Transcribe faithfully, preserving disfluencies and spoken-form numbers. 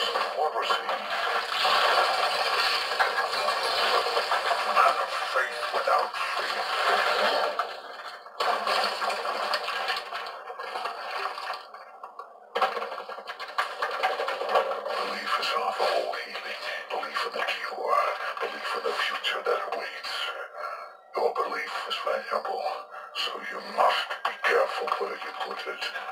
trust or receive. Man of faith without faith. Belief is half all healing. Belief in the cure. Belief in the future that awaits. Your belief is valuable, so you must be careful where you put it.